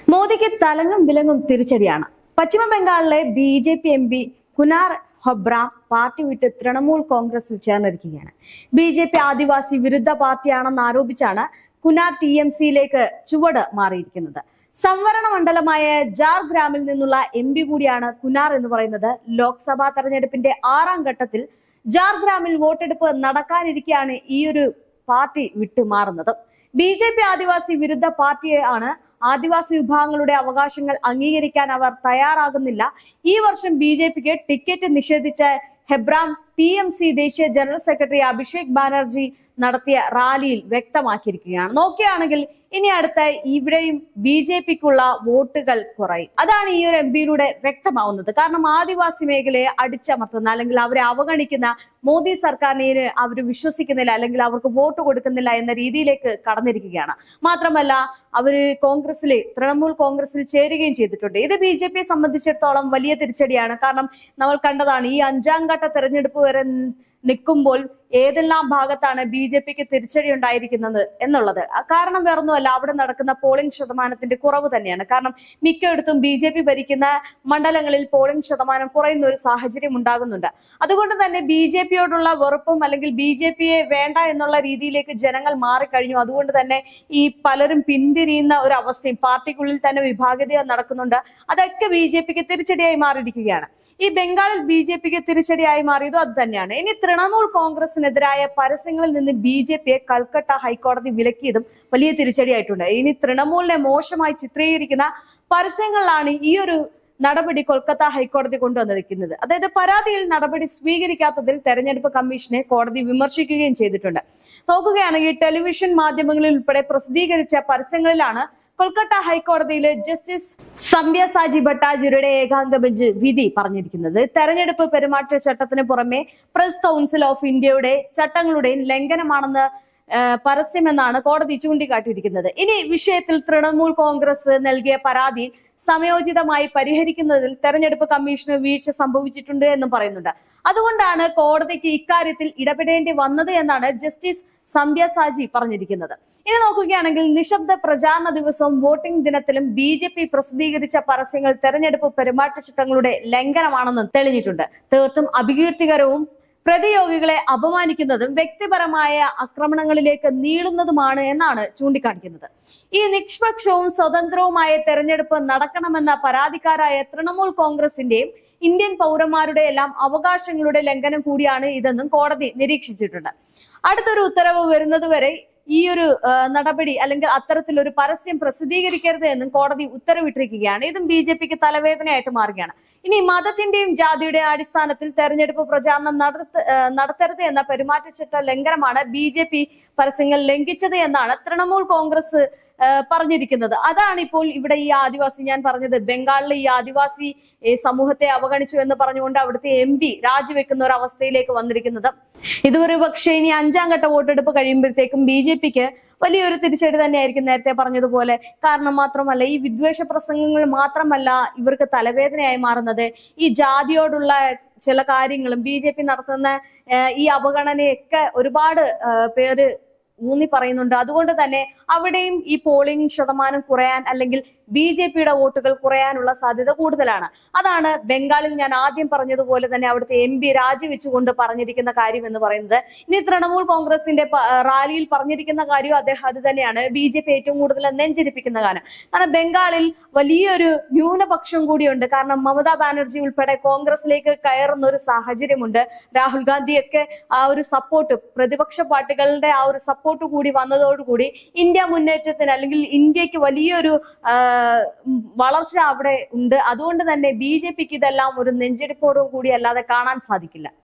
മോദിക്ക് തലങ്ങും വിലങ്ങും തിരിച്ചടിയാണ്. പശ്ചിമ ബംഗാളിലെ BJP MP Kunar Hembram party വിട്ട് തൃണമൂൽ കോൺഗ്രസിൽ ചേർന്നിരിക്കുകയാണ്. BJP ആദിവാസി വിരുദ്ധ പാർട്ടിയാണെന്ന് ആരോപിച്ചാണ് കുനാർ TMCയിലേക്ക് ചുവട് മാറിയിരിക്കുന്നത്. സംവരണ മണ്ഡലമായ ജാർഗ്രാമിൽ നിന്നുള്ള MP കൂടിയാണ് കുനാർ എന്ന് പറയുന്നത്. ലോക്സഭാ തെരഞ്ഞെടുപ്പിന്റെ 6ാം ഘട്ടത്തിൽ ജാർഗ്രാമിൽ വോട്ടെടുപ്പ് നടക്കാനിരിക്കെയാണ് ഈ ഒരു പാർട്ടി വിട്ടുമാറുന്നത്. BJP ആദിവാസി വിരുദ്ധ പാർട്ടിയാണ്. ആദിവാസി വിഭാഗങ്ങളുടെ അവകാശങ്ങൾ അംഗീകരിക്കാൻ അവർ തയ്യാറാകുന്നില്ല. ഈ വർഷം BJPക്ക് ടിക്കറ്റ് നിഷേധിച്ച ഹെബ്രാം TMC ദേശീയ ജനറൽ സെക്രട്ടറി അഭിഷേക് ബാനർജി നടത്തിയ റാലിയിൽ വ്യക്തമാക്കിയിരിക്കുകയാണ്. നോക്കുകയാണെങ്കിൽ ഇനി അടുത്ത ഇവിടെയും BJPക്കുള്ള വോട്ടുകൾ കുറയും. അതാണ് ഈ ഒരു MP-യിലൂടെ വ്യക്തമാവുന്നത്. കാരണം ആദിവാസി മേഖലയെ അടിച്ചമർത്തുന്ന അല്ലെങ്കിൽ അവരെ അവഗണിക്കുന്ന മോദി സർക്കാരിനെ അവർ വിശ്വസിക്കുന്നില്ല, അല്ലെങ്കിൽ അവർക്ക് വോട്ട് കൊടുക്കുന്നില്ല എന്ന രീതിയിലേക്ക് കടന്നിരിക്കുകയാണ്. മാത്രമല്ല അവര് തൃണമൂൽ കോൺഗ്രസിൽ ചേരുകയും ചെയ്തിട്ടുണ്ട്. ഇത് BJPയെ സംബന്ധിച്ചിടത്തോളം വലിയ തിരിച്ചടിയാണ്. കാരണം നമ്മൾ കണ്ടതാണ് ഈ 5ാം ഘട്ട തെരഞ്ഞെടുപ്പ് വരെ നിൽക്കുമ്പോൾ ഏതെല്ലാം ഭാഗത്താണ് BJPക്ക് തിരിച്ചടി ഉണ്ടായിരിക്കുന്നത് എന്നുള്ളത്. കാരണം വേറൊന്നുമല്ല, അവിടെ നടക്കുന്ന പോളിംഗ് ശതമാനത്തിന്റെ കുറവ് തന്നെയാണ്. കാരണം മിക്കയിടത്തും BJP ഭരിക്കുന്ന മണ്ഡലങ്ങളിൽ പോളിംഗ് ശതമാനം കുറയുന്ന ഒരു സാഹചര്യം ഉണ്ടാകുന്നുണ്ട്. അതുകൊണ്ട് തന്നെ BJPയോടുള്ള വെറുപ്പും അല്ലെങ്കിൽ BJPയെ വേണ്ട എന്നുള്ള രീതിയിലേക്ക് ജനങ്ങൾ മാറിക്കഴിഞ്ഞു. അതുകൊണ്ട് തന്നെ ഈ പലരും പിന്തിരിയുന്ന ഒരു അവസ്ഥയും പാർട്ടിക്കുള്ളിൽ തന്നെ വിഭാഗീയത നടക്കുന്നുണ്ട്. അതൊക്കെ BJPക്ക് തിരിച്ചടിയായി മാറിയിരിക്കുകയാണ്. ഈ ബംഗാളിൽ BJPക്ക് തിരിച്ചടിയായി മാറിയതും അത് തന്നെയാണ്. ഇനി തൃണമൂൽ കോൺഗ്രസിനെതിരായ പരസ്യങ്ങളിൽ നിന്ന് BJPയെ കൽക്കട്ട ഹൈക്കോടതി വിലക്കിയതും വലിയ തിരിച്ചടിയായിട്ടുണ്ട്. ഇനി തൃണമൂലിനെ മോശമായി ചിത്രീകരിക്കുന്ന പരസ്യങ്ങളിലാണ് ഈ ഒരു നടപടി കൊൽക്കത്ത ഹൈക്കോടതി കൊണ്ടുവന്നിരിക്കുന്നത്. അതായത് പരാതിയിൽ നടപടി സ്വീകരിക്കാത്തതിൽ തെരഞ്ഞെടുപ്പ് കമ്മീഷനെ കോടതി വിമർശിക്കുകയും ചെയ്തിട്ടുണ്ട്. നോക്കുകയാണെങ്കിൽ ടെലിവിഷൻ മാധ്യമങ്ങളിൽ ഉൾപ്പെടെ പ്രസിദ്ധീകരിച്ച പരസ്യങ്ങളിലാണ് കൊൽക്കത്ത ഹൈക്കോടതിയിലെ ജസ്റ്റിസ് സമ്പ്യസാജി ഭട്ടാചാര്യയുടെ ഏകാംഗ ബെഞ്ച് വിധി പറഞ്ഞിരിക്കുന്നത്. തെരഞ്ഞെടുപ്പ് പെരുമാറ്റച്ചട്ടത്തിന് പുറമെ പ്രസ് കൗൺസിൽ ഓഫ് ഇന്ത്യയുടെ ചട്ടങ്ങളുടെയും ലംഘനമാണെന്ന് പരസ്യമെന്നാണ് കോടതി ചൂണ്ടിക്കാട്ടിയിരിക്കുന്നത്. ഇനി വിഷയത്തിൽ തൃണമൂൽ കോൺഗ്രസ് നൽകിയ പരാതി സമയോചിതമായി പരിഹരിക്കുന്നതിൽ തെരഞ്ഞെടുപ്പ് കമ്മീഷന് വീഴ്ച സംഭവിച്ചിട്ടുണ്ട് എന്നും പറയുന്നുണ്ട്. അതുകൊണ്ടാണ് കോടതിക്ക് ഇക്കാര്യത്തിൽ ഇടപെടേണ്ടി വന്നത് എന്നാണ് ജസ്റ്റിസ് സമ്പ്യസാജി പറഞ്ഞിരിക്കുന്നത്. ഇനി നോക്കുകയാണെങ്കിൽ നിശബ്ദ പ്രചാരണ ദിവസവും വോട്ടിംഗ് ദിനത്തിലും BJP പ്രസിദ്ധീകരിച്ച പരസ്യങ്ങൾ തെരഞ്ഞെടുപ്പ് പെരുമാറ്റച്ചട്ടങ്ങളുടെ ലംഘനമാണെന്ന് തെളിഞ്ഞിട്ടുണ്ട്. തീർത്തും അപകീർത്തികരവും പ്രതിയോഗികളെ അപമാനിക്കുന്നതും വ്യക്തിപരമായ ആക്രമണങ്ങളിലേക്ക് നീളുന്നതുമാണ് എന്നാണ് ചൂണ്ടിക്കാണിക്കുന്നത്. ഈ നിഷ്പക്ഷവും സ്വതന്ത്രവുമായ തെരഞ്ഞെടുപ്പ് നടക്കണമെന്ന പരാതിക്കാരായ തൃണമൂൽ കോൺഗ്രസിന്റെയും ഇന്ത്യൻ പൗരന്മാരുടെ എല്ലാം അവകാശങ്ങളുടെ ലംഘനം കൂടിയാണ് ഇതെന്നും കോടതി നിരീക്ഷിച്ചിട്ടുണ്ട്. അടുത്തൊരു ഉത്തരവ് വരുന്നതുവരെ ഈ ഒരു നടപടി അല്ലെങ്കിൽ അത്തരത്തിലൊരു പരസ്യം പ്രസിദ്ധീകരിക്കരുത് എന്നും കോടതി ഉത്തരവിട്ടിരിക്കുകയാണ്. ഇതും BJPക്ക് തലവേദനയായിട്ട് മാറുകയാണ്. ഇനി മതത്തിന്റെയും ജാതിയുടെയും അടിസ്ഥാനത്തിൽ തെരഞ്ഞെടുപ്പ് പ്രചാരണം നടത്തരുത് എന്ന പെരുമാറ്റച്ചട്ട ലംഘനമാണ് BJP പരസ്യങ്ങൾ ലംഘിച്ചത് എന്നാണ് തൃണമൂൽ കോൺഗ്രസ് പറഞ്ഞിരിക്കുന്നത്. അതാണ് ഇപ്പോൾ ഇവിടെ ഈ ആദിവാസി, ഞാൻ പറഞ്ഞത് ബംഗാളിലെ ഈ ആദിവാസി സമൂഹത്തെ അവഗണിച്ചു എന്ന് പറഞ്ഞുകൊണ്ട് അവിടുത്തെ MP രാജിവെക്കുന്ന ഒരു അവസ്ഥയിലേക്ക് വന്നിരിക്കുന്നത്. ഇതൊരു പക്ഷേ ഇനി 5ാം ഘട്ട വോട്ടെടുപ്പ് കഴിയുമ്പോഴത്തേക്കും BJPക്ക് വലിയൊരു തിരിച്ചടി തന്നെയായിരിക്കും, നേരത്തെ പറഞ്ഞതുപോലെ. കാരണം മാത്രമല്ല ഈ വിദ്വേഷ പ്രസംഗങ്ങൾ മാത്രമല്ല ഇവർക്ക് തലവേദനയായി മാറുന്നത്, ഈ ജാതിയോടുള്ള ചില കാര്യങ്ങളും BJP നടത്തുന്ന ഈ അവഗണനയൊക്കെ ഒരുപാട് പേര് ഊന്നി പറയുന്നുണ്ട്. അതുകൊണ്ട് തന്നെ അവിടെയും ഈ പോളിംഗ് ശതമാനം കുറയാൻ അല്ലെങ്കിൽ BJPയുടെ വോട്ടുകൾ കുറയാനുള്ള സാധ്യത കൂടുതലാണ്. അതാണ് ബംഗാളിൽ ഞാൻ ആദ്യം പറഞ്ഞതുപോലെ തന്നെ അവിടുത്തെ MP രാജിവെച്ചുകൊണ്ട് പറഞ്ഞിരിക്കുന്ന കാര്യം എന്ന് പറയുന്നത്. ഇനി തൃണമൂൽ കോൺഗ്രസിന്റെ റാലിയിൽ പറഞ്ഞിരിക്കുന്ന കാര്യം അത് തന്നെയാണ്. BJP ഏറ്റവും കൂടുതൽ നെഞ്ചിരിപ്പിക്കുന്ന കാര്യം. കാരണം ബംഗാളിൽ വലിയൊരു ന്യൂനപക്ഷം കൂടിയുണ്ട്. കാരണം മമതാ ബാനർജി ഉൾപ്പെടെ കോൺഗ്രസിലേക്ക് കയറുന്ന ഒരു സാഹചര്യമുണ്ട്. രാഹുൽ ഗാന്ധിയൊക്കെ ആ ഒരു സപ്പോർട്ട്, പ്രതിപക്ഷ പാർട്ടികളുടെ ആ ഒരു സപ്പോർട്ട് കൂടി വന്നതോടുകൂടി ഇന്ത്യ മുന്നേറ്റത്തിന് അല്ലെങ്കിൽ ഇന്ത്യക്ക് വലിയൊരു വളർച്ച അവിടെ ഉണ്ട്. അതുകൊണ്ട് തന്നെ BJPക്ക് ഇതെല്ലാം ഒരു നെഞ്ചെടുപ്പോടു കൂടി അല്ലാതെ കാണാൻ സാധിക്കില്ല.